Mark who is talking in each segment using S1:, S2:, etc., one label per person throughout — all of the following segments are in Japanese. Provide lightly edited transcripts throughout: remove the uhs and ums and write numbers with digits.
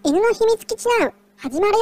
S1: 犬の秘密基地ナウ始まるよ。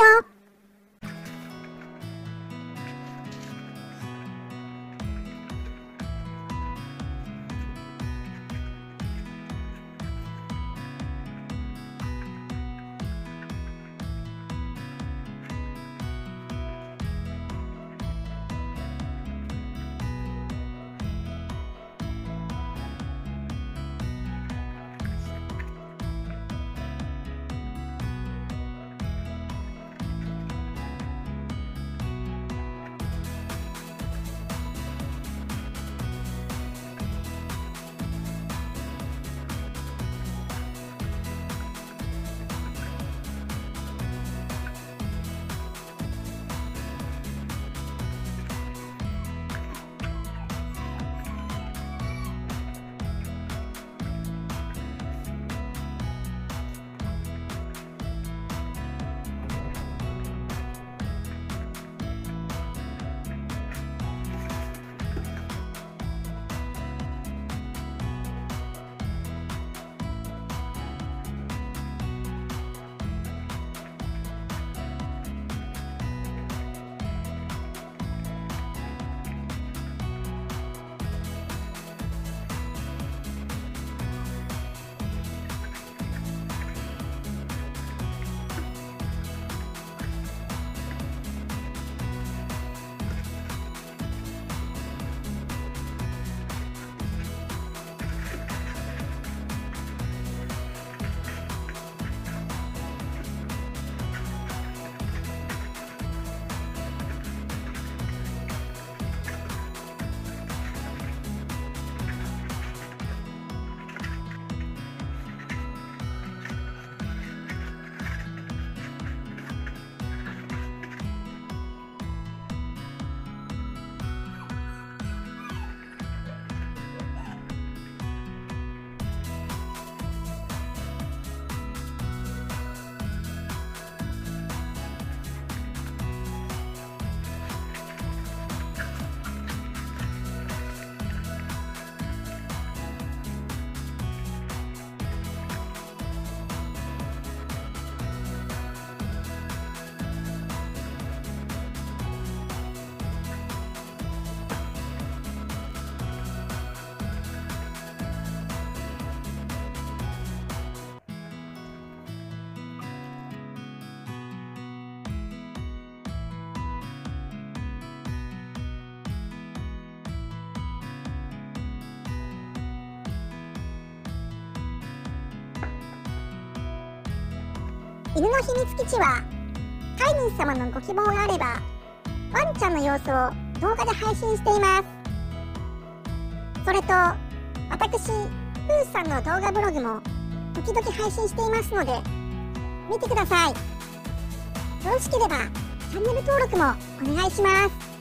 S1: 犬の秘密基地は飼い主様のご希望があればワンちゃんの様子を動画で配信しています。それと私プーさんの動画ブログも時々配信していますので見てください。よろしければチャンネル登録もお願いします。